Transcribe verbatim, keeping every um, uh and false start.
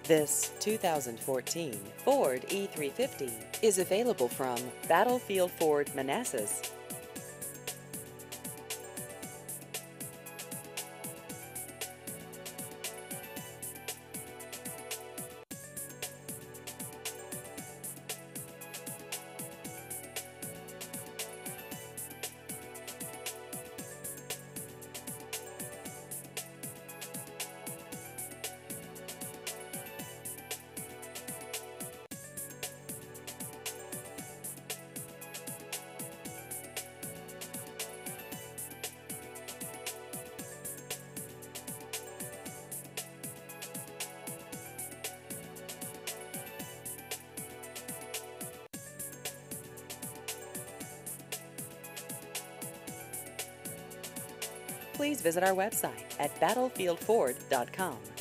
This two thousand fourteen Ford E three fifty is available from Battlefield Ford Manassas. Please visit our website at battlefield ford dot com.